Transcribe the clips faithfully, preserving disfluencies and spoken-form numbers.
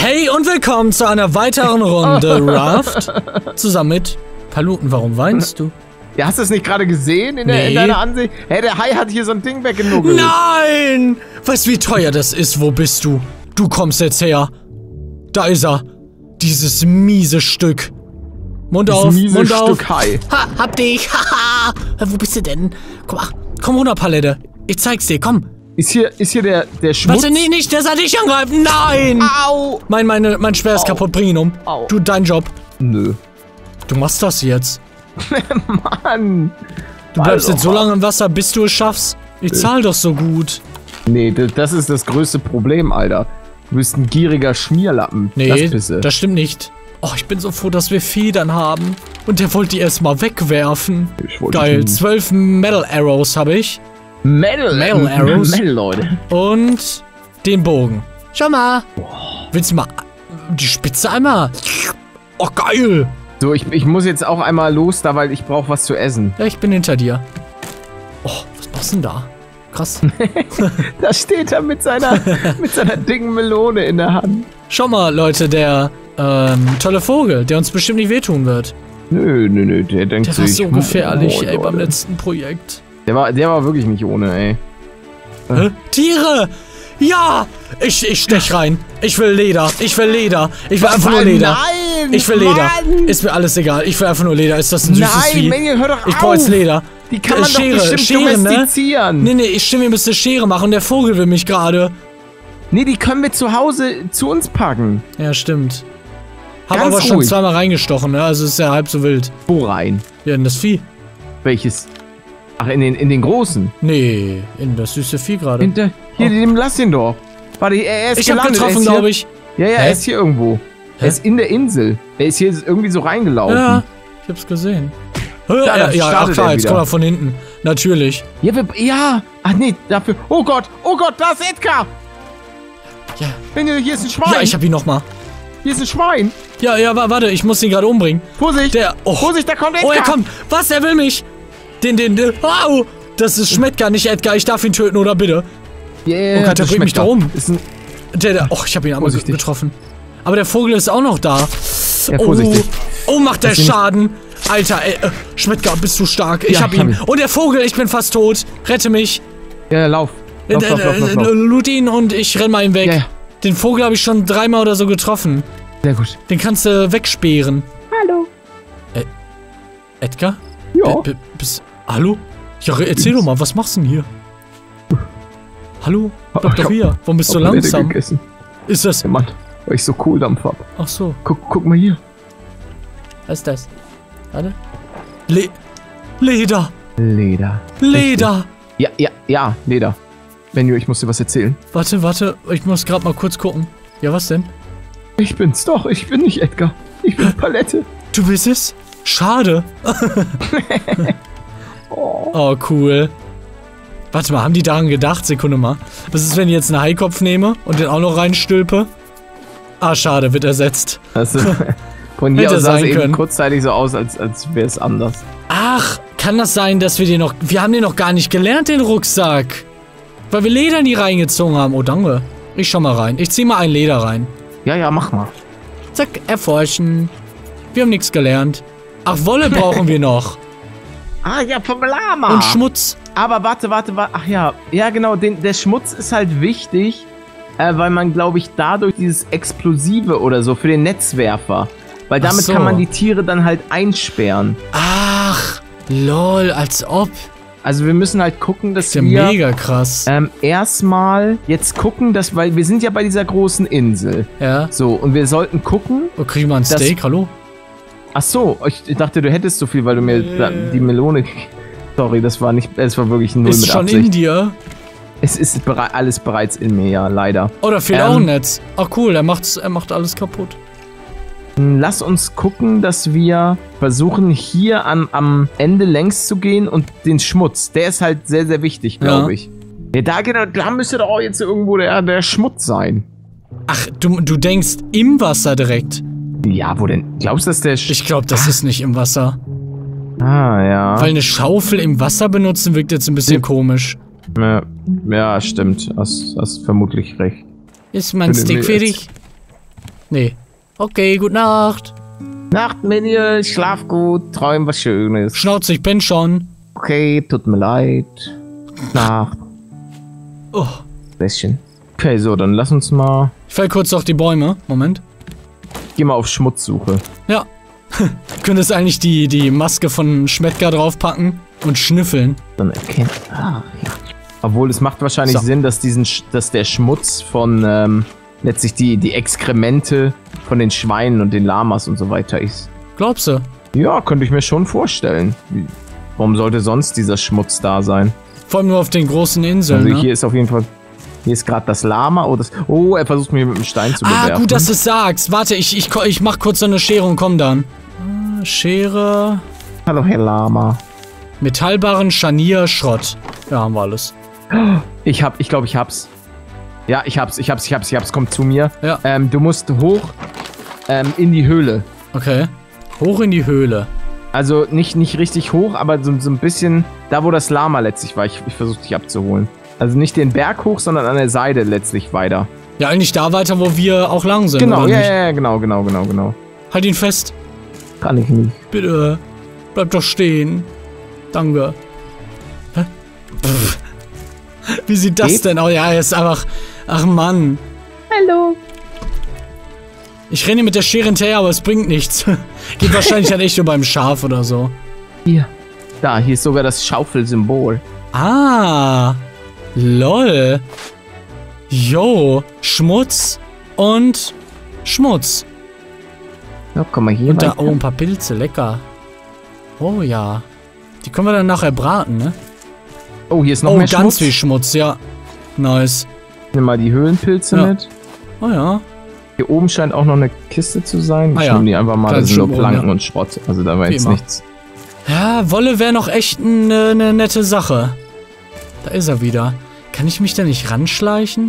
Hey und willkommen zu einer weiteren Runde Raft. Zusammen mit Paluten. Warum weinst du? Ja, hast du es nicht gerade gesehen in, der, Nee. in deiner Ansicht? Hey, der Hai hat hier so ein Ding weggenuggelt. Nein! Weißt du, wie teuer das ist? Wo bist du? Du kommst jetzt her. Da ist er. Dieses miese Stück. Mund Dieses auf, miese Mund Stück auf. Hai. Ha, hab dich. Haha. Wo bist du denn? Komm, ach, komm runter, Palette. Ich zeig's dir, komm. Ist hier, ist hier der, der Schmutz? Warte, nee, nicht, der soll dich angreifen. Nein! Au! Mein, meine, mein Schwert ist Au. kaputt, bring ihn um. Au. Du, dein Job. Nö. Du machst das jetzt. Mann. Du bleibst Also, jetzt so lange im Wasser, bis du es schaffst. Ich zahl doch so gut. Nee, das, das ist das größte Problem, Alter. Du bist ein gieriger Schmierlappen. Nee, das, das stimmt nicht. Oh, ich bin so froh, dass wir Federn haben. Und der wollte die erstmal wegwerfen. Ich wollte Geil, ihn- zwölf Metal Arrows habe ich. Metal. Metal Arrows. Metal, Leute. Und den Bogen. Schau mal. Willst du mal die Spitze einmal? Oh, geil. So, ich, ich muss jetzt auch einmal los, da, weil ich brauche was zu essen. Ja, ich bin hinter dir. Oh, was machst du denn da? Krass. Da steht er mit seiner, mit seiner dicken Melone in der Hand. Schau mal, Leute, der ähm, tolle Vogel, der uns bestimmt nicht wehtun wird. Nö, nö, nö, der denkt Der war sich... so gefährlich, oh, ey, beim Leute. letzten Projekt. Der war, der war wirklich nicht ohne, ey. Hä? Tiere! Ja! Ich, ich stech rein. Ich will Leder. Ich will Leder. Ich will einfach nur Leder. Nein! Ich will Leder. Mann! Ist mir alles egal. Ich will einfach nur Leder. Ist das ein süßes Nein, Vieh? Manny, hör doch Ich auf! brauche jetzt Leder. Die kann Äh, man Schere, doch bestimmt Schere, ne? domestizieren. Nee, nee, ich stimme, ihr müsst eine Schere machen. Der Vogel will mich gerade. Nee, die können wir zu Hause zu uns packen. Ja, stimmt. Hab Ganz aber schon ruhig. zweimal reingestochen, ne? Also ist ja halb so wild. Wo rein? Ja, in das Vieh. Welches? Ach, in den, in den großen. Nee, in das süße Vieh gerade. Hinter, hier, Oh. dem lass ihn doch. Warte, er, er ist Ich hab gelandet. Er getroffen, ist hier- glaube ich. Ja, ja, Hä? er ist hier irgendwo. Hä? Er ist in der Insel. Er ist hier irgendwie so reingelaufen. Ja, ich hab's gesehen. Da, Ja, da ja, ach startet klar, er jetzt wieder. kommt er von hinten. Natürlich. Ja, wir, ja. Ach nee, dafür. Oh Gott, oh Gott, da ist Edgar. Ja. Benny, hier ist ein Schwein. Ja, ich hab ihn nochmal. Hier ist ein Schwein. Ja, ja, wa- warte, ich muss ihn gerade umbringen. Vorsicht. Der, oh. Vorsicht, da kommt Edgar. Oh, er kommt. Was, er will mich. Den, den, den, au. Das ist Schmettgar, nicht Edgar. Ich darf ihn töten, oder bitte? Yeah, Oh Gott, der das bringt mich schmeckt da um. Ist ein, Der, der, oh, ich hab ihn einmal ge- Vorsichtig. getroffen. Aber der Vogel ist auch noch da. Ja, oh, vorsichtig. oh, macht der Lass ihn- Schaden. Alter, ey, äh, Schmettgar, bist du stark. Ich Ja, hab ich hab ihn. ihn. Und der Vogel, ich bin fast tot. Rette mich. ja, lauf. Lauf, Äh, lauf, lauf, lauf, äh, lauf. Loot ihn und ich renn mal ihn weg. Ja, ja. Den Vogel habe ich schon dreimal oder so getroffen. Sehr gut. Den kannst du wegsperren. Hallo. Edgar? Ja. B- b- bis, hallo? Ja, re- erzähl doch mal, was machst du denn hier? Hallo? Bleib Ich doch hab- hier. Warum bist du Hab Palette langsam? gegessen. Ist das... Ja, Mann, weil ich so Kohldampf hab. Ach so, Guck, guck mal hier. was ist das? Warte. Le Leder! Leder. Leder! Ja, ja, ja, Leder. Benjo, ich muss dir was erzählen. Warte, warte, ich muss gerade mal kurz gucken. Ja, was denn? Ich bin's doch, ich bin nicht Edgar. Ich bin Palette. Du bist es? Schade. Oh. Oh, cool. Warte mal, haben die daran gedacht? Sekunde mal. Was ist, wenn ich jetzt einen Haikopf nehme und den auch noch reinstülpe? Ah, schade, wird ersetzt. Also, von hier Hätte aus sah es sein eben können. kurzzeitig so aus, als, als wäre es anders. Ach, kann das sein, dass wir den noch... Wir haben den noch gar nicht gelernt, den Rucksack. Weil wir Leder nie reingezogen haben. Oh, danke. Ich schau mal rein. Ich zieh mal ein Leder rein. Ja, ja, mach mal. Zack, erforschen. Wir haben nichts gelernt. Ach, Wolle brauchen wir noch. Ah, ja, vom Lama. Und Schmutz. Aber warte, warte, warte. Ach ja, ja genau, den, der Schmutz ist halt wichtig, äh, weil man, glaube ich, dadurch dieses Explosive oder so für den Netzwerfer, weil Ach damit so. kann man die Tiere dann halt einsperren. Ach, lol, als ob. Also wir müssen halt gucken, dass Ist ja wir mega krass. ähm, erstmal jetzt gucken, dass, weil wir sind ja bei dieser großen Insel. Ja. So, und wir sollten gucken. Oh, krieg ich mal ein Das- Steak, hallo? Ach so, ich dachte, du hättest so viel, weil du mir da, die Melone. Sorry, das war nicht, es war wirklich null Ist mit schon Absicht. in dir? Es ist bere alles bereits in mir, ja, leider. Oh, da fehlt Ähm, auch ein Netz. Ach cool, er macht's, er macht alles kaputt. Lass uns gucken, dass wir versuchen, hier an, am Ende längs zu gehen und den Schmutz, der ist halt sehr, sehr wichtig, glaube Ja. ich. Ja, da, genau, da müsste doch auch jetzt irgendwo der, der Schmutz sein. Ach, du, du denkst im Wasser direkt. Ja, wo denn? Glaubst du, dass der... Sch Ich glaube, das ist nicht im Wasser. ah, ja. Weil eine Schaufel im Wasser benutzen wirkt jetzt ein bisschen Ja. komisch. ja. Ja, stimmt. Hast, hast vermutlich recht. Ist mein Für den Steak Netz. fertig? Nee. Okay, gute Nacht. Nacht, Minion, schlaf gut, träum was Schönes. Schnauze, ich bin schon. Okay, tut mir leid. Nacht. Oh. Bisschen. Okay, so, dann lass uns mal... Ich fäll kurz auf die Bäume. Moment. Geh mal auf Schmutzsuche. Ja. Könntest eigentlich die, die Maske von Schmettgar draufpacken und schnüffeln. Dann erkennt... Ah, ja. Obwohl, es macht wahrscheinlich So. Sinn, dass, diesen, Sch- dass der Schmutz von... Ähm, letztlich die, die Exkremente von den Schweinen und den Lamas und so weiter ist. Glaubst du? Ja, könnte ich mir schon vorstellen. Wie- Warum sollte sonst dieser Schmutz da sein? Vor allem nur auf den großen Inseln, Also ne? hier ist auf jeden Fall... Hier ist gerade das Lama. Oh, das, oh, er versucht mich mit dem Stein zu bewerfen. Ah, gut, dass du es sagst. Warte, ich, ich, ich mach kurz so eine Schere und komm dann. Ah, Schere... Hallo, Herr Lama. Metallbarren, Scharnier, Schrott. Ja, haben wir alles. Ich hab, ich glaube, ich hab's. Ja, ich hab's, ich hab's, ich hab's, ich hab's. Kommt zu mir. Ja. Ähm, du musst hoch ähm, in die Höhle. Okay. Hoch in die Höhle. Also nicht, nicht richtig hoch, aber so, so ein bisschen da, wo das Lama letztlich war. Ich, ich versuche dich abzuholen. Also nicht den Berg hoch, sondern an der Seite letztlich weiter. Ja, eigentlich da weiter, wo wir auch lang sind, Genau, oder ja, nicht? ja, ja, genau, genau, genau, genau. Halt ihn fest. Kann ich nicht. Bitte. Bleib doch stehen. Danke. Hä? Pff. Wie sieht das Geht? denn aus? Ja, er ist einfach... Ach, Mann. Hallo. Ich renne mit der Schere hinterher, aber es bringt nichts. Geht wahrscheinlich dann echt nur beim Schaf oder so. Hier. Da, hier ist sogar das Schaufelsymbol. Ah. Lol. Jo. Schmutz und Schmutz. So, komm mal hier Und da, weiter. oh, ein paar Pilze, lecker. Oh ja. Die können wir dann nachher braten, ne? Oh, hier ist noch Oh, mehr ganz Schmutz. viel Schmutz, ja. Nice. Nimm mal die Höhlenpilze Ja. mit. Oh ja. Hier oben scheint auch noch eine Kiste zu sein. Ich Ah ja. nehme die einfach mal. Kleines Das sind nur Schubrum, Planken ja. und Schrott. Also da war Wie jetzt immer. nichts. Ja, Wolle wäre noch echt eine ne nette Sache. Da ist er wieder. Kann ich mich da nicht ranschleichen?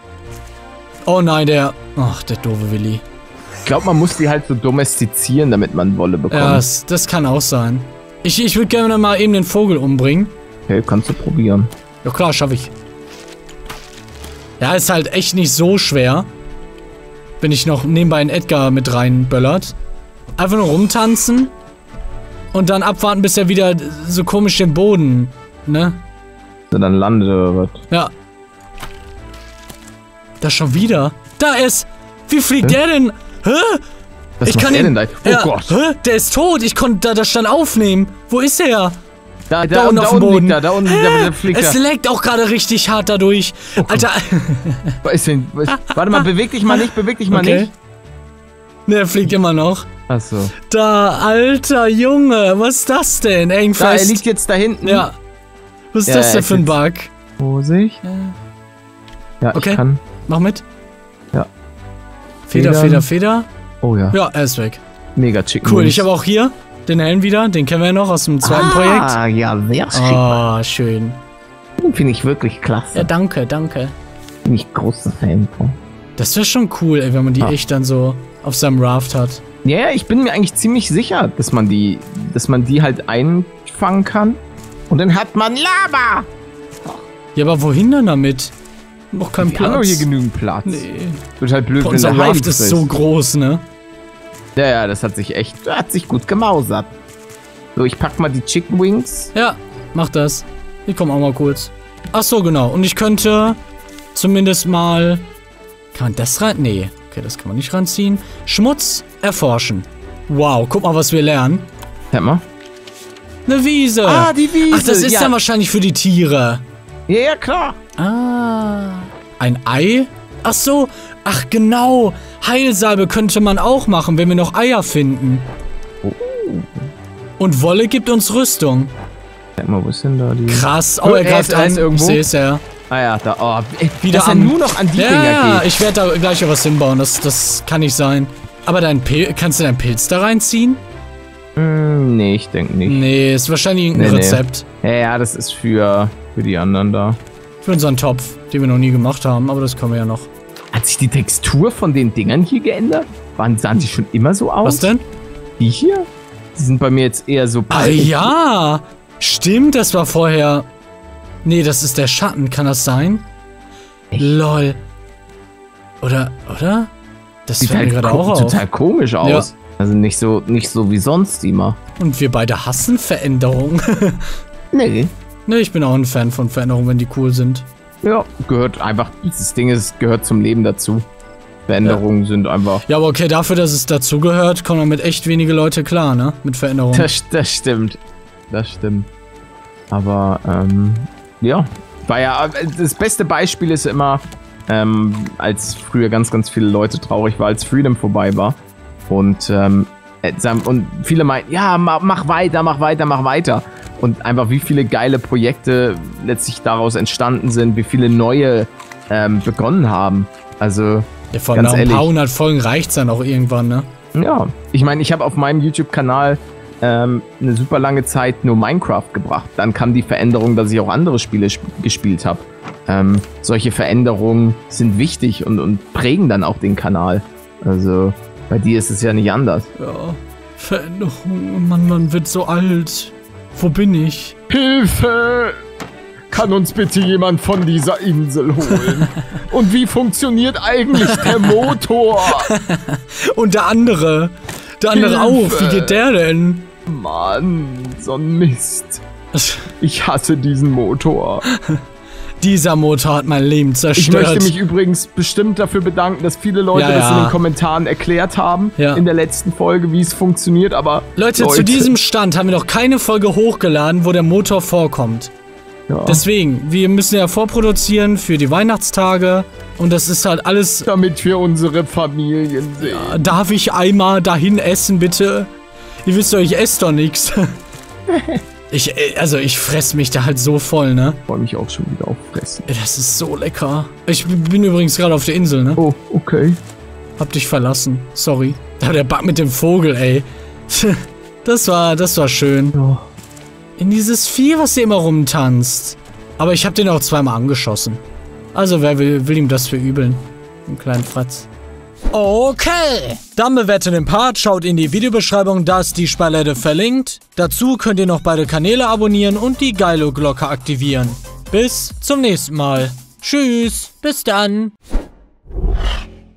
Oh nein, der... Ach, der doofe Willi. Ich glaube, man muss die halt so domestizieren, damit man Wolle bekommt. Ja, das, das kann auch sein. Ich, ich würde gerne mal eben den Vogel umbringen. Okay, kannst du probieren. Ja klar, schaffe ich. Ja, ist halt echt nicht so schwer. Wenn ich noch nebenbei einen Edgar mit reinböllert. Einfach nur rumtanzen. Und dann abwarten, bis er wieder so komisch den Boden, ne? So, dann landet oder was? Ja. Da schon wieder. Da ist. Wie fliegt Hä? der denn? Hä? Was ich macht kann der ihn. denn da? Oh ja, Gott. Hä? Der ist tot. Ich konnte da das stand aufnehmen. Wo ist er? Da, Da, unten da auf dem unten Boden. liegt er, da unten Hä? da, da fliegt Es er. leckt auch gerade richtig hart dadurch. Alter. Was ist denn, was, warte mal, beweg dich mal nicht, beweg dich mal Okay. nicht. Ne, er fliegt immer noch. Achso. Da, alter Junge. Was ist das denn? Eng Da, er fest. liegt jetzt da hinten. Ja. Was ist Ja, das denn ich für ein jetzt- Bug? Vorsicht. Ja, Okay. ich kann. Mach mit. Ja. Feder, Federn. Feder, Feder. Oh ja. Ja, er ist weg. Mega chicken. Cool, ich habe auch hier den Helm wieder. Den kennen wir ja noch aus dem zweiten Projekt. Ah, ja, sehr schick. Oh, schön. Den finde ich wirklich klasse. Ja, danke, danke. Bin ich großer Fan von. Das wäre schon cool, ey, wenn man die Ah. echt dann so auf seinem Raft hat. Ja, ja, ich bin mir eigentlich ziemlich sicher, dass man die, dass man die halt einfangen kann. Und dann hat man Lava. Ja, aber wohin denn damit? Noch kein Wir haben doch hier Platz. genügend Platz. Nee. Wird halt blöd, wenn Unser der Raft Heilig ist so groß, ne? Ja, ja, das hat sich echt, hat sich gut gemausert. So, ich pack mal die Chicken Wings. Ja, mach das. Ich komm auch mal kurz. Ach so, genau. Und ich könnte zumindest mal... Kann man das rein? Nee. Okay, das kann man nicht ranziehen. Schmutz erforschen. Wow, guck mal, was wir lernen. Sag mal. Eine Wiese. Ah, die Wiese. Ach, das ist ja. dann wahrscheinlich für die Tiere. Ja, ja, klar. Ah. Ein Ei? Ach so. Ach, genau. Heilsalbe könnte man auch machen, wenn wir noch Eier finden. Oh. Und Wolle gibt uns Rüstung. Sag mal, wo ist denn da die... Krass. Oh, Oh, er er greift ist- er an. ist irgendwo. Ich sehe es ja. Ah ja, da, oh, ey, Wieder dass er am- nur noch an die Ja, Dinger ja, geht. ich werde da gleich noch was hinbauen. Das, das kann nicht sein. Aber dein Pil kannst du deinen Pilz da reinziehen? Hm, nee, ich denke nicht. Nee, ist wahrscheinlich irgendein Nee, nee. Rezept. Ja, ja, das ist für, für die anderen da. Für unseren Topf, den wir noch nie gemacht haben. Aber das können wir ja noch. Hat sich die Textur von den Dingern hier geändert? Waren, sahen die schon immer so aus? Was denn? Die hier? Die sind bei mir jetzt eher so... Ah ja, stimmt, das war vorher... Nee, das ist der Schatten, kann das sein? Echt? Lol. Oder, oder? Das Sieht fällt halt mir gerade ko- auch auf. total komisch aus. Ja. Also nicht so, nicht so wie sonst immer. Und wir beide hassen Veränderungen. Nee. Ne, ich bin auch ein Fan von Veränderungen, wenn die cool sind. Ja, gehört einfach, dieses Ding ist, gehört zum Leben dazu. Veränderungen ja. sind einfach... Ja, aber okay, dafür, dass es dazugehört, kommen damit echt wenige Leute klar, ne? Mit Veränderungen. Das, das stimmt. Das stimmt. Aber, ähm, ja. War ja, das beste Beispiel ist immer, ähm, als früher ganz, ganz viele Leute traurig war, als Freedom vorbei war. Und, ähm, und viele meinten, ja, mach weiter, mach weiter, mach weiter. Und einfach wie viele geile Projekte letztlich daraus entstanden sind, wie viele neue ähm, begonnen haben. Also, ja, vor allem nach ein paar hundert Folgen reicht's dann auch irgendwann, ne? Ja, ich meine, ich habe auf meinem YouTube-Kanal ähm, eine super lange Zeit nur Minecraft gebracht. Dann kam die Veränderung, dass ich auch andere Spiele sp gespielt habe. Ähm, solche Veränderungen sind wichtig und, und prägen dann auch den Kanal. Also, bei dir ist es ja nicht anders. Ja, Veränderung, Mann, man wird so alt. Wo bin ich? Hilfe! Kann uns bitte jemand von dieser Insel holen? Und wie funktioniert eigentlich der Motor? Und der andere. Der andere auch. Wie geht der denn? Mann, so ein Mist. Ich hasse diesen Motor. Dieser Motor hat mein Leben zerstört. Ich möchte mich übrigens bestimmt dafür bedanken, dass viele Leute ja, das ja. in den Kommentaren erklärt haben, ja. in der letzten Folge, wie es funktioniert, aber... Leute, Leute, zu diesem Stand haben wir noch keine Folge hochgeladen, wo der Motor vorkommt. Ja. Deswegen, wir müssen ja vorproduzieren für die Weihnachtstage und das ist halt alles... Damit wir unsere Familien sehen. Ja, darf ich einmal dahin essen, bitte? Ihr wisst doch, ich esse doch nichts. Ich, also ich fress mich da halt so voll, ne? Ich freue mich auch schon wieder auf Fressen. Das ist so lecker. Ich bin übrigens gerade auf der Insel, ne? Oh, okay. Hab dich verlassen. Sorry. Aber der Bug mit dem Vogel, ey. Das war, das war schön. Ja. In dieses Vieh, was hier immer rumtanzt. Aber ich hab den auch zweimal angeschossen. Also wer will, will ihm das verübeln? Einen kleinen Fratz. Okay, dann bewertet den Part, schaut in die Videobeschreibung, da ist die Spirlette verlinkt. Dazu könnt ihr noch beide Kanäle abonnieren und die geile Glocke aktivieren. Bis zum nächsten Mal. Tschüss, bis dann.